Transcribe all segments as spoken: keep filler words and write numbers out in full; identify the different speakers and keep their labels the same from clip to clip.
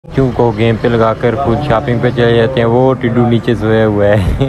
Speaker 1: क्यों को गेम पे लगाकर खुद शॉपिंग पे चले जाते हैं। वो टिड्डू नीचे सोया हुआ है।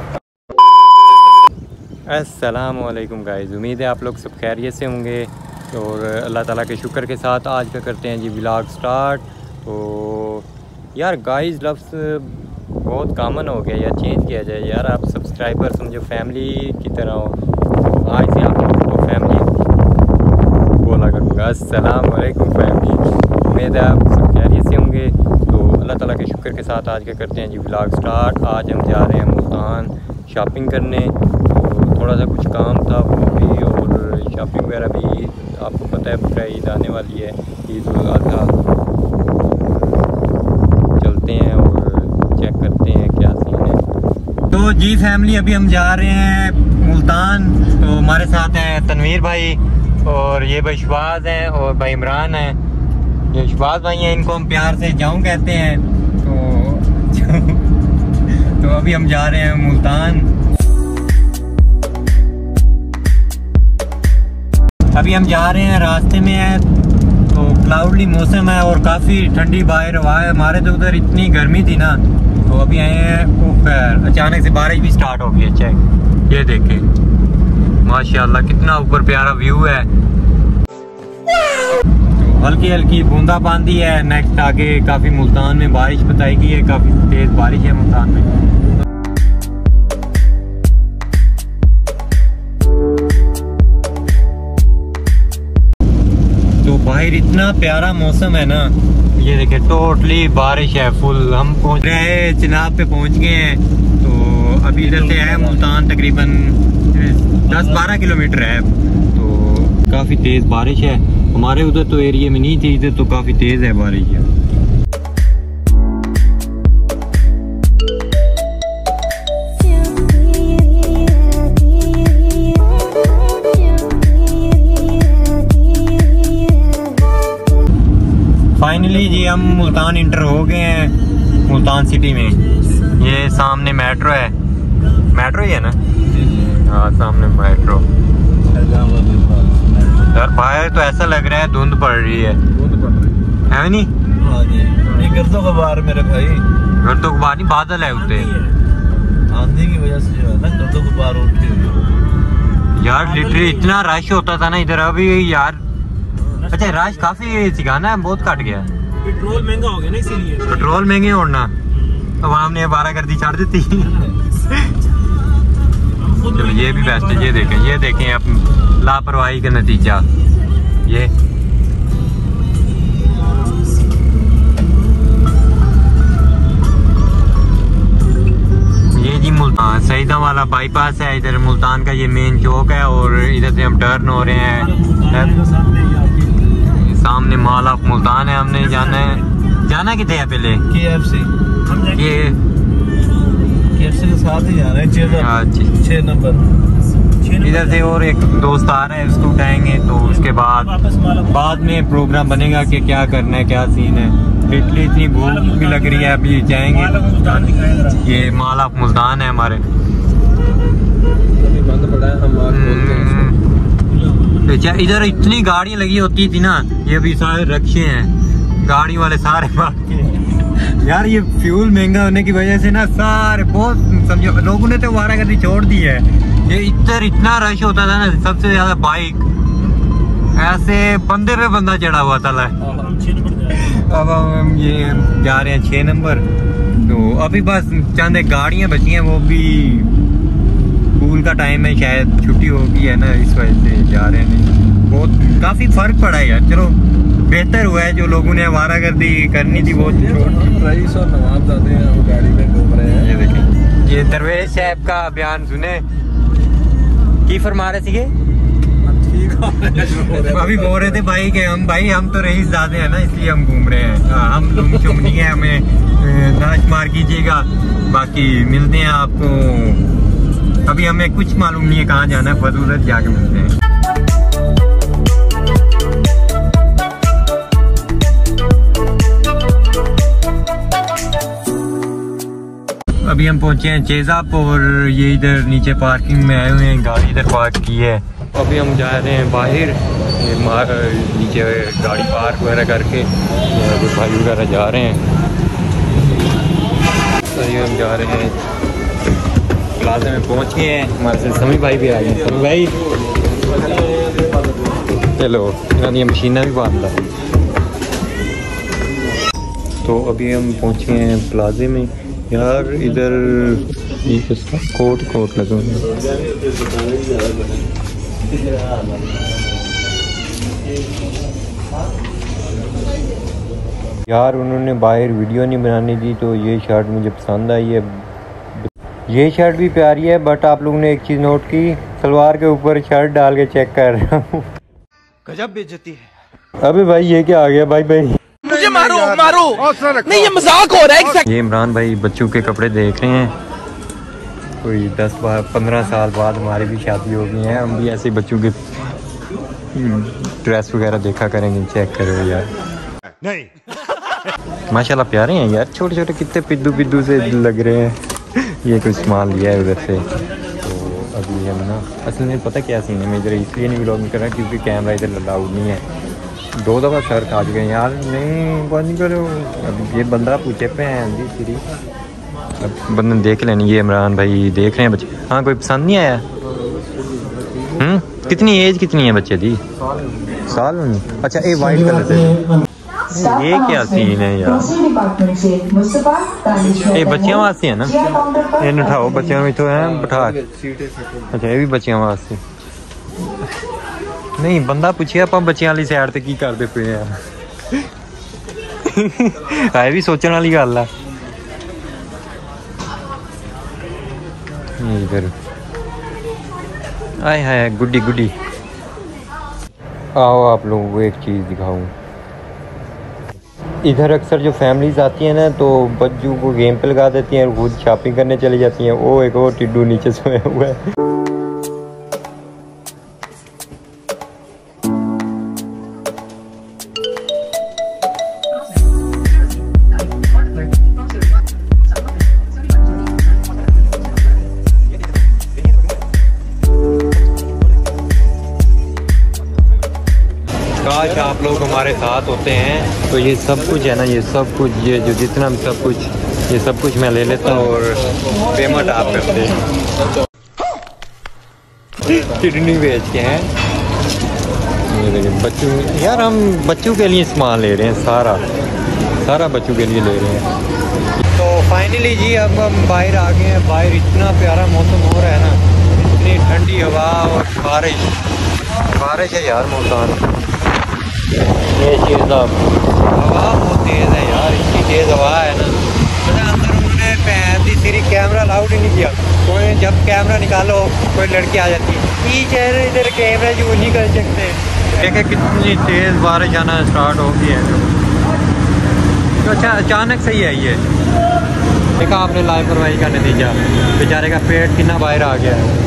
Speaker 1: अस्सलाम वालेकुम गाइस, उम्मीद है आप लोग सब खैरियत से होंगे और अल्लाह ताला के शुक्र के साथ आज का करते हैं जी व्लॉग स्टार्ट। तो यार गाइस लफ्ज़ बहुत कॉमन हो गया, या चेंज किया जाए यार। आप सब्सक्राइबर समझो फैमिली की तरह हो, तो आज से आप लोगों को फैमिली बोला करूँगा। अस्सलाम वालेकुम फैमिली, उम्मीद है आप सब खैरियत से होंगे। तो अल्लाह ताला के शुक्र के साथ आज का करते हैं जी व्लॉग स्टार्ट। आज हम जा रहे हैं मुल्तान शॉपिंग करने, तो थोड़ा सा कुछ काम था वो भी, और शॉपिंग वगैरह भी। आपको पता है पूरा ईद आने वाली है, ईद उल अज़हा। चलते हैं और चेक करते हैं क्या सीन है। तो जी फैमिली अभी हम जा रहे हैं मुल्तान। तो हमारे साथ हैं तनवीर भाई और ये भाई शहबाज हैं और भाई इमरान है। ये शहबाज भाई हैं, इनको हम प्यार से जाऊं कहते हैं। तो तो अभी हम जा रहे हैं मुल्तान। अभी हम जा रहे हैं, रास्ते में है तो क्लाउडली मौसम है और काफ़ी ठंडी बाहर हवा है। हमारे तो उधर इतनी गर्मी थी ना, तो अभी आए हैं ऊपर, अचानक से बारिश भी स्टार्ट हो गई। अच्छा ये देखें माशाल्लाह कितना ऊपर प्यारा व्यू है। तो हल्की हल्की बूंदाबांदी है। नेक्स्ट आगे काफ़ी मुल्तान में बारिश बताई गई है, काफ़ी तेज़ बारिश है मुल्तान में। तो बाहर इतना प्यारा मौसम है ना, ये देखे टोटली बारिश है फुल। हम पहुंच रहे हैं चिनाब पे पहुंच गए हैं। तो अभी इधर से है मुल्तान तकरीबन दस बारह किलोमीटर है। तो काफ़ी तेज़ बारिश है। हमारे उधर तो एरिया में नहीं थी, इधर तो काफ़ी तेज़ है बारिश है। फाइनली जी हम मुल्तान इंटर हो गए हैं, मुल्तान सिटी में। ये सामने मेट्रो है, मेट्रो ही है ना? हाँ सामने मेट्रो। यार बाहर तो ऐसा लग रहा है धुंध पड़ रही है, है नहीं?
Speaker 2: हाँ जी, ये गर्दों का बाहर मेरे भाई,
Speaker 1: गर्दों का बाहर नहीं, बादल है उठे
Speaker 2: आंधी की वजह से जो है ना गर्दों का बाहर उठे।
Speaker 1: यार लिटरली इतना रश होता था ना इधर, अभी यार अच्छा रश काफी सिखाना है, बहुत कट गया।
Speaker 2: पेट्रोल महंगा हो गया ना, इसीलिए
Speaker 1: पेट्रोल महंगे होना। अब हमने बारह गर्दी छाड़ दी थी। चलो ये भी बेस्ट है। ये देखें, ये देखें अब लापरवाही का नतीजा। ये ये जी मुल्तान सईदा वाला बाईपास है। इधर मुल्तान का ये मेन चौक है और इधर से हम टर्न हो रहे हैं। सामने मॉल ऑफ मुल्तान है। हमने जाना है, जाना कितने है पहले? केएफसी। ये केएफसी के साथ ही जा रहे हैं, छह नंबर। इधर से और एक दोस्त आ रहा है, उसको उठाएंगे। तो उसके बाद बाद में प्रोग्राम बनेगा कि क्या करना है, क्या सीन है। इतनी इतनी भूख भी लग रही है, अभी जाएंगे। ये मॉल ऑफ मुल्तान है हमारे। अच्छा इधर इतनी गाड़ियाँ लगी होती थी ना, ये भी सारे रक्शे हैं, गाड़ी वाले सारे भाग के। यार ये फ्यूल महंगा होने की वजह से ना सारे बहुत समझो लोगों ने तो वारागर्दी छोड़ दी है। ये इधर इतना रश होता था ना, सबसे ज्यादा बाइक, ऐसे बंदे पे बंदा चढ़ा हुआ था। अब हम ये जा रहे हैं छः नंबर। तो अभी बस चंद गाड़ियाँ बची हैं, वो भी स्कूल का टाइम है, शायद छुट्टी होगी है ना, इस वजह से जा रहे हैं। बहुत काफ़ी फ़र्क पड़ा है यार। चलो बेहतर हुआ है, जो लोगों ने वारागर्दी करनी थी वो
Speaker 2: रईस और नवाब जाते हैं, वो गाड़ी में घूम रहे हैं।
Speaker 1: ये देखें, ये दरवेश साहब का बयान सुने की फरमा रहे थे। अभी बोल रहे थे भाई के हम भाई हम तो रईस ज़्यादा है ना, इसलिए हम घूम रहे हैं। हम लुम शुम नहीं है, हमें नाश मार कीजिएगा। बाकी मिलते हैं आपको, अभी हमें कुछ मालूम नहीं है कहाँ जाना है, फजूरत जाके मिलते हैं। अभी हम पहुंचे हैं चेज़ाप और ये इधर नीचे पार्किंग में आए हुए हैं, गाड़ी इधर पार्क की है। अभी हम जा रहे हैं बाहर, ये मार नीचे गाड़ी पार्क वगैरह करके कुछ भाई वगैरह जा रहे हैं। अभी हम जा रहे हैं प्लाजा में पहुंच गए हैं, हमारे से समी भाई भी आ गए हैं। समी भाई चलो ये मशीना भी बांध ला। तो अभी हम पहुंचे हैं प्लाजे में यार, इधर ये किसका कोट कोट लगे हुए हैं। यार उन्होंने बाहर वीडियो नहीं बनाने दी, तो ये शर्ट मुझे पसंद आई है। ये शर्ट भी प्यारी है, बट आप लोगों ने एक चीज़ नोट की, सलवार के ऊपर शर्ट डाल के चेक कर रहा हूँ। गजब बेइज्जती है। अबे भाई ये क्या आ गया भाई भाई
Speaker 3: मुझे मारो मारो नहीं, ये मजाक हो रहा है।
Speaker 1: ये इमरान भाई बच्चों के कपड़े देख रहे हैं। कोई दस बार पंद्रह साल बाद हमारी भी शादी हो गई है, हम भी ऐसे बच्चों के ड्रेस वगैरह देखा करेंगे। चेक करो यार, नहीं माशाल्लाह प्यारे हैं यार, छोटे छोटे कितने पिद्दू पिद्दू से लग रहे हैं। ये कुछ सामान लिया है उधर से। तो अभी हम ना असल में पता क्या सीन है, मैं इधर इसलिए नहीं व्लॉग कर रहा क्योंकि कैमरा इधर अलाउड नहीं है। दो दफ़ा सर खा चुके हैं यार, नहीं बंद करो। अब ये बंदा पूछे पे हैं जी सीरी, अब बंदे देख लेनी। ये इमरान भाई देख रहे हैं बच्चे। हाँ कोई पसंद नहीं आया? हम्म कितनी एज कितनी है बच्चे दी? साल में? अच्छा ये वाइट कलर से, ये क्या सीन है यार? ये बच्चियां वास्ते है ना, ये उठाओ बच्चियां में तो है बैठा। अच्छा ये भी बच्चियां वास्ते नहीं। बंदा पूछे आप बच्चियां वाली साइड ते की करते पे हैं। है भी सोचने वाली गल है। इधर आए हाय गुड्डी गुड्डी। आओ आप लोगों को एक चीज़ दिखाऊं। इधर अक्सर जो फैमिलीज आती हैं ना, तो बच्चों को गेम पे लगा देती हैं और खुद शॉपिंग करने चली जाती हैं। वो एक और टिड्डू नीचे सोया हुआ है। काश आप लोग हमारे साथ होते हैं तो ये सब कुछ है ना, ये सब कुछ ये जो जितना भी सब कुछ ये सब कुछ मैं ले लेता हूँ और पेमेंट आप करते हैं। किडनी बेच के हैं ये देखिए बच्चों। यार हम बच्चों के लिए सामान ले रहे हैं, सारा सारा बच्चों के लिए ले रहे हैं। तो फाइनली जी अब हम बाहर आ गए हैं। बाहर इतना प्यारा मौसम हो रहा है ना, इतनी ठंडी हवा और बारिश बारिश है यार। मौसम ये चीज़ हवा बहुत तेज़ है यार, इतनी तेज़ हवा है ना। मतलब अंदर उन्होंने पैर दी सीरी कैमरा अलाउड ही नहीं किया। कोई जब कैमरा निकालो कोई लड़की आ जाती है, इधर इधर कैमरा यूज नहीं कर सकते। देखे कितनी तेज़ बारिश आना स्टार्ट हो गई है। तो अच्छा अचानक से ही है ये। देखा आपने लापरवाही का नतीजा, बेचारे का पेट कितना बाहर आ गया है।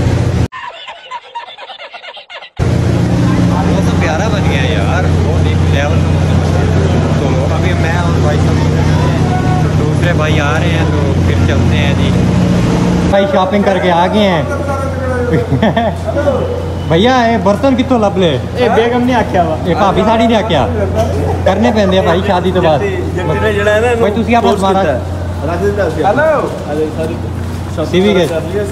Speaker 1: मौसम प्यारा बन गया है यार, बहुत ही लेवल। तो अभी मैं और भाई सब तो दूसरे भाई आ रहे हैं, तो फिर चलते हैं जी। भाई शॉपिंग करके आ गए हैं। भैया ये बर्तन कितों लब ले?
Speaker 3: ए बेगम ने आख्या वा,
Speaker 1: ये भाभी साड़ी ने आख्या करने पैंदे भाई शादी तो बाद। भाई तुसी आप हमारा हेलो सीवी के।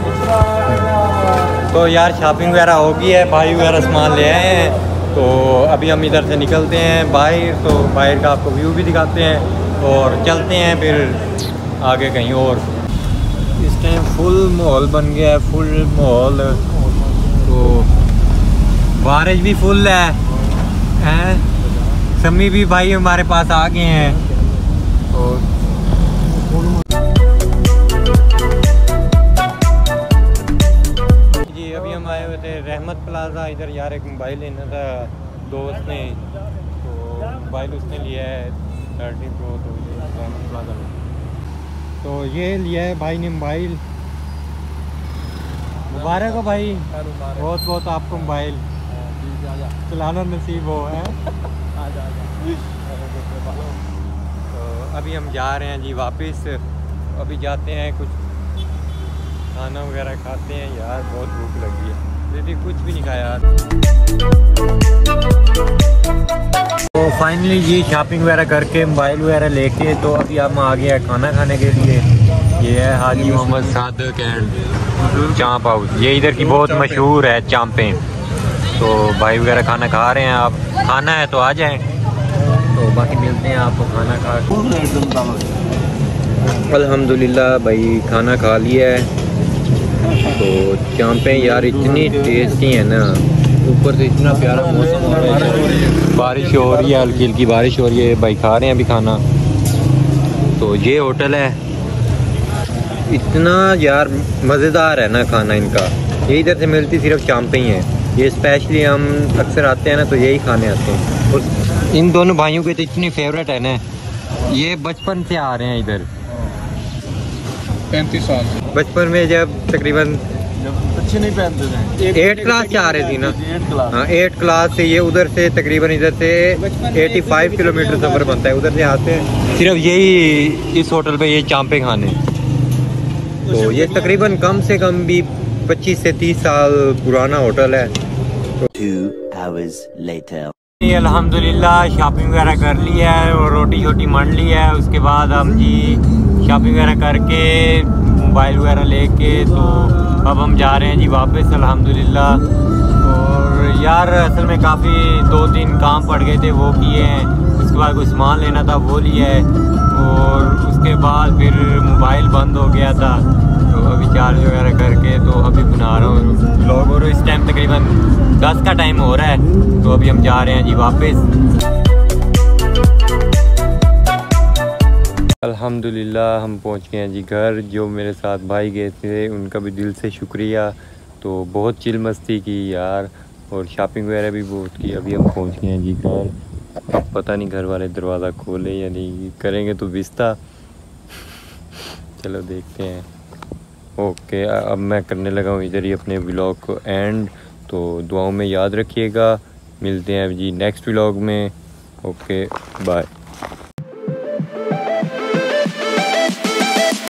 Speaker 1: तो यार शॉपिंग वगैरह हो गई है, भाई वगैरह सामान ले आए हैं। तो अभी हम इधर से निकलते हैं बाहर, तो बाहर का आपको व्यू भी दिखाते हैं और चलते हैं फिर आगे कहीं और। इस टाइम फुल माहौल बन गया है, फुल माहौल। तो बारिश भी फुल है, हैं समी भी भाई हमारे पास आ गए हैं। तो जी अभी हम आए हुए थे रहमत प्लाजा। इधर यार एक मोबाइल लेना था दोस्त ने, तो मोबाइल उसने लिया है थर्टी प्रो, तो ये रहमत प्लाजा में तो ये लिया है भाई ने मोबाइल। मुबारक हो भाई, बहुत बहुत आपको मोबाइल चलाना नसीब हो है। तो अभी हम जा रहे हैं जी वापस। अभी जाते हैं कुछ खाना वगैरह खाते हैं यार, बहुत भूख लगी है। दीदी कुछ भी नहीं खाया। तो फाइनली जी शॉपिंग वगैरह करके मोबाइल वगैरह लेके तो अभी हम आ गए हैं खाना खाने के लिए। ये है हाजी मोहम्मद सादिक एंड चांप हाउस। ये इधर की बहुत मशहूर है चांपें। तो भाई वगैरह खाना खा रहे हैं। आप खाना है तो आ जाएं। तो बाकी मिलते हैं आपको खाना खा। अल्हम्दुलिल्लाह भाई खाना खा लिया है। तो चांपें यार इतनी टेस्टी है ना, ऊपर से इतना प्यारा मौसम हो रहा है, बारिश हो रही है, हल्की हल्की बारिश हो रही है। भाई खा रहे हैं अभी खाना। तो ये होटल है, इतना यार मज़ेदार है ना खाना इनका। ये इधर से मिलती सिर्फ चांपें ही हैं। ये स्पेशली हम अक्सर आते हैं ना तो यही खाने आते हैं। और इन दोनों भाइयों के तो इतनी फेवरेट है ना, ये बचपन से आ रहे हैं इधर।
Speaker 4: पैंतीस साल
Speaker 1: बचपन में जब तकरीबन
Speaker 2: अच्छे नहीं पहनते थे,
Speaker 1: एट क्लास से आ रही थी ना।
Speaker 2: एट क्लास
Speaker 1: हाँ एट क्लास से ये उधर से तकरीबन इधर से पचासी किलोमीटर सफ़र बनता है। उधर से आते हैं सिर्फ यही इस होटल पे ये चांपे खाने। तो ये तकरीबन कम से कम भी पच्चीस से तीस साल पुराना होटल है।
Speaker 5: Two hours later.
Speaker 1: अल्हम्दुलिल्लाह शॉपिंग वगैरह कर ली है और रोटी छोटी मंड ली है। उसके बाद हम जी शॉपिंग वगैरह करके मोबाइल वगैरह लेके तो अब हम जा रहे हैं जी वापस अल्हम्दुलिल्लाह। और यार असल में काफ़ी दो तीन काम पड़ गए थे वो किए हैं। उसके बाद कोई सामान लेना था वो लिया है। और उसके बाद फिर मोबाइल बंद हो गया था तो अभी चार्ज वगैरह करके तो अभी बना रहा हूँ व्लॉग। और इस टाइम तकरीबन दस का टाइम हो रहा है तो अभी हम जा रहे हैं जी वापस। अल्हम्दुलिल्लाह हम पहुंच गए हैं जी घर। जो मेरे साथ भाई गए थे उनका भी दिल से शुक्रिया। तो बहुत चिल मस्ती की यार और शॉपिंग वगैरह भी बहुत की। अभी हम पहुंच गए हैं जी घर। अब पता नहीं घर वाले दरवाज़ा खोले या नहीं, करेंगे तो बिस्ता। चलो देखते हैं। ओके अब मैं करने लगा हूँ इधर ही अपने व्लॉग को एंड। तो दुआओं में याद रखिएगा। मिलते हैं जी नेक्स्ट व्लॉग में। Okay bye.